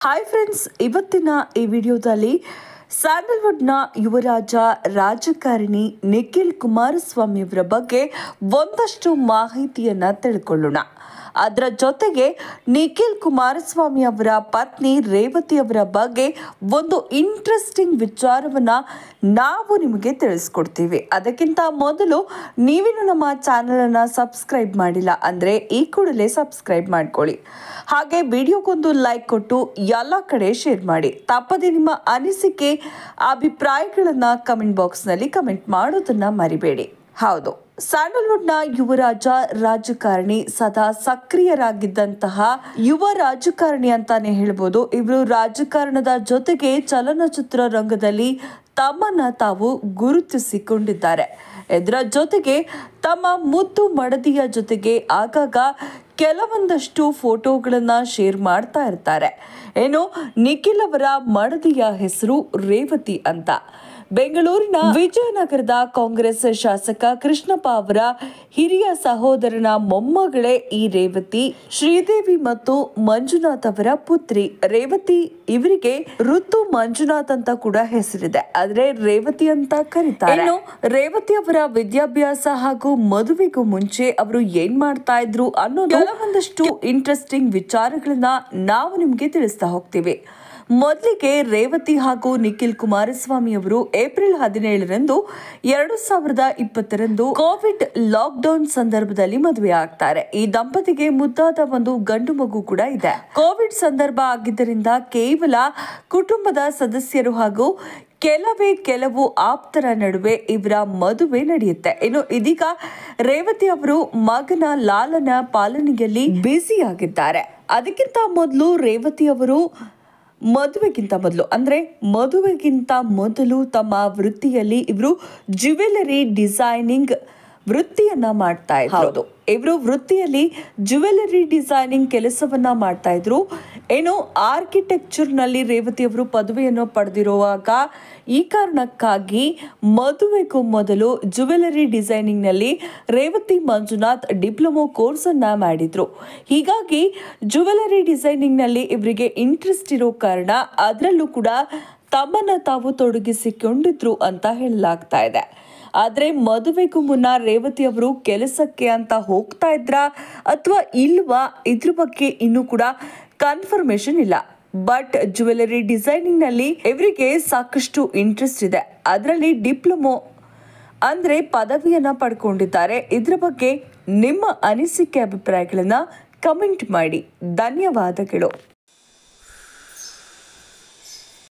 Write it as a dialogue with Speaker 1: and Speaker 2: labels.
Speaker 1: Hi friends, ಇವತ್ತಿನ ಈ ವಿಡಿಯೋದಲ್ಲಿ ಸ್ಯಾಂಡಲ್ವುಡ್ನ ಯುವರಾಜ ರಾಜಕಾರಣಿ ನಿಖಿಲ್ ಕುಮಾರಸ್ವಾಮಿ ಅವರ ಬಗ್ಗೆ ಒಂದಷ್ಟು ಮಾಹಿತಿಯನ್ನು ತಿಳ್ಕೊಳ್ಳೋಣ. ಅದರ ಜೊತೆಗೆ ನಿಖಿಲ್ ಕುಮಾರಸ್ವಾಮಿ ಅವರ ಪತ್ನಿ ರೇವತಿ ಅವರ ಬಗ್ಗೆ ಒಂದು ಇಂಟ್ರೆಸ್ಟಿಂಗ್ ವಿಚಾರವನ್ನು ನಾವು ನಿಮಗೆ ತಿಳಿಸ್ಕೊಡ್ತೀವಿ. ಅದಕ್ಕಿಂತ ಮೊದಲು ನೀವೇನು ನಮ್ಮ ಚಾನಲನ್ನು ಸಬ್ಸ್ಕ್ರೈಬ್ ಮಾಡಿಲ್ಲ ಅಂದರೆ ಈ ಕೂಡಲೇ ಸಬ್ಸ್ಕ್ರೈಬ್ ಮಾಡ್ಕೊಳ್ಳಿ. ಹಾಗೆ ವಿಡಿಯೋಗೊಂದು ಲೈಕ್ ಕೊಟ್ಟು ಎಲ್ಲ ಕಡೆ ಶೇರ್ ಮಾಡಿ. ತಪ್ಪದೆ ನಿಮ್ಮ ಅನಿಸಿಕೆ ಅಭಿಪ್ರಾಯಗಳನ್ನು ಕಮೆಂಟ್ ಬಾಕ್ಸ್ನಲ್ಲಿ ಕಮೆಂಟ್ ಮಾಡೋದನ್ನು ಮರಿಬೇಡಿ. ಹೌದು, ಸ್ಯಾಂಡಲ್ವುಡ್ನ ಯುವರಾಜ ರಾಜಕಾರಣಿ, ಸದಾ ಸಕ್ರಿಯರಾಗಿದ್ದಂತಹ ಯುವ ರಾಜಕಾರಣಿ ಅಂತಾನೆ ಹೇಳ್ಬೋದು. ಇವರು ರಾಜಕಾರಣದ ಜೊತೆಗೆ ಚಲನಚಿತ್ರ ರಂಗದಲ್ಲಿ ತಮ್ಮನ್ನ ತಾವು ಗುರುತಿಸಿಕೊಂಡಿದ್ದಾರೆ. ಇದರ ಜೊತೆಗೆ ತಮ್ಮ ಮುದ್ದು ಮಡದಿಯ ಜೊತೆಗೆ ಆಗಾಗ ಕೆಲವೊಂದಷ್ಟು ಫೋಟೋಗಳನ್ನು ಶೇರ್ ಮಾಡ್ತಾ ಇರ್ತಾರೆ. ಏನು, ನಿಖಿಲ್ ಅವರ ಮಡದಿಯ ಹೆಸರು ರೇವತಿ ಅಂತ. ಬೆಂಗಳೂರಿನ ವಿಜಯನಗರದ ಕಾಂಗ್ರೆಸ್ ಶಾಸಕ ಕೃಷ್ಣಪ್ಪ ಅವರ ಹಿರಿಯ ಸಹೋದರನ ಮೊಮ್ಮಗಳೇ ಈ ರೇವತಿ. ಶ್ರೀದೇವಿ ಮತ್ತು ಮಂಜುನಾಥ್ ಅವರ ಪುತ್ರಿ ರೇವತಿ. ಇವರಿಗೆ ಋತು ಮಂಜುನಾಥ್ ಅಂತ ಕೂಡ ಹೆಸರಿದೆ, ಆದ್ರೆ ರೇವತಿ ಅಂತ ಕರೀತಾರೆ. ಇನ್ನು ರೇವತಿ ಅವರ ವಿದ್ಯಾಭ್ಯಾಸ ಹಾಗೂ ಮದುವೆಗೂ ಮುಂಚೆ ಅವರು ಏನ್ ಮಾಡ್ತಾ ಇದ್ರು ಅನ್ನೋದು ಕೆಲವೊಂದಷ್ಟು ಇಂಟ್ರೆಸ್ಟಿಂಗ್ ವಿಚಾರಗಳನ್ನ ನಾವು ನಿಮ್ಗೆ ತಿಳಿಸ್ತಾ ಹೋಗ್ತೀವಿ. ಮೊದಲಿಗೆ ರೇವತಿ ಹಾಗೂ ನಿಖಿಲ್ ಕುಮಾರಸ್ವಾಮಿ ಅವರು ಏಪ್ರಿಲ್ 17ರಂದು 2020ರಂದು ಕೋವಿಡ್ ಲಾಕ್ಡೌನ್ ಸಂದರ್ಭದಲ್ಲಿ ಮದುವೆ ಆಗ್ತಾರೆ. ಈ ದಂಪತಿಗೆ ಮುದ್ದಾದ ಒಂದು ಗಂಡು ಮಗು ಕೂಡ ಇದೆ. ಕೋವಿಡ್ ಸಂದರ್ಭ ಆಗಿದ್ದರಿಂದ ಕೇವಲ ಕುಟುಂಬದ ಸದಸ್ಯರು ಹಾಗೂ ಕೆಲವು ಆಪ್ತರ ನಡುವೆ ಇವರ ಮದುವೆ ನಡೆಯುತ್ತೆ. ಇನ್ನು ಇದೀಗ ರೇವತಿ ಅವರು ಮಗನ ಲಾಲನ ಪಾಲನೆಯಲ್ಲಿ ಬ್ಯುಸಿ ಆಗಿದ್ದಾರೆ. ಅದಕ್ಕಿಂತ ಮೊದಲು ರೇವತಿ ಅವರು ಮದುವೆಗಿಂತ ಮೊದಲು ತಮ್ಮ ವೃತ್ತಿಯಲ್ಲಿ ಇವರು ಜ್ಯುವೆಲರಿ ಡಿಸೈನಿಂಗ್ ವೃತ್ತಿಯನ್ನ ಮಾಡ್ತಾ ಇದ್ರು. ಇವರು ವೃತ್ತಿಯಲ್ಲಿ ಜ್ಯುವೆಲರಿ ಡಿಸೈನಿಂಗ್ ಕೆಲಸವನ್ನ ಮಾಡ್ತಾ ಇದ್ರು. ಏನು, ಆರ್ಕಿಟೆಕ್ಚರ್ ನಲ್ಲಿ ರೇವತಿ ಅವರು ಪದವಿಯನ್ನು ಪಡೆದಿರುವಾಗ ಈ ಕಾರಣಕ್ಕಾಗಿ ಮದುವೆಗೂ ಮೊದಲು ಜ್ಯುವೆಲರಿ ಡಿಸೈನಿಂಗ್ ನಲ್ಲಿ ರೇವತಿ ಮಂಜುನಾಥ್ ಡಿಪ್ಲೊಮೊ ಕೋರ್ಸ್ ಅನ್ನ ಮಾಡಿದ್ರು. ಹೀಗಾಗಿ ಜ್ಯುವೆಲರಿ ಡಿಸೈನಿಂಗ್ ನಲ್ಲಿ ಇವರಿಗೆ ಇಂಟ್ರೆಸ್ಟ್ ಇರೋ ಕಾರಣ ಅದರಲ್ಲೂ ಕೂಡ ತಮ್ಮನ್ನ ತಾವು ತೊಡಗಿಸಿಕೊಂಡಿದ್ರು ಅಂತ ಹೇಳಲಾಗ್ತಾ ಇದೆ. ಆದ್ರೆ ಮದುವೆಗೂ ಮುನ್ನ ರೇವತಿ ಅವರು ಕೆಲಸಕ್ಕೆ ಅಂತ ಹೋಗ್ತಾ ಇದ್ರಾ ಅಥವಾ ಇಲ್ವಾ, ಇದ್ರ ಬಗ್ಗೆ ಇನ್ನೂ ಕೂಡ ಕನ್ಫರ್ಮೇಶನ್ ಇಲ್ಲ. ಬಟ್ ಜ್ಯುವೆಲರಿ ಡಿಸೈನಿಂಗ್ ನಲ್ಲಿ ಇವರಿಗೆ ಸಾಕಷ್ಟು ಇಂಟ್ರೆಸ್ಟ್ ಇದೆ. ಅದರಲ್ಲಿ ಡಿಪ್ಲೊಮೊ ಅಂದ್ರೆ ಪದವಿಯನ್ನ ಪಡ್ಕೊಂಡಿದ್ದಾರೆ. ಇದ್ರ ಬಗ್ಗೆ ನಿಮ್ಮ ಅನಿಸಿಕೆ ಅಭಿಪ್ರಾಯಗಳನ್ನ ಕಮೆಂಟ್ ಮಾಡಿ. ಧನ್ಯವಾದಗಳು.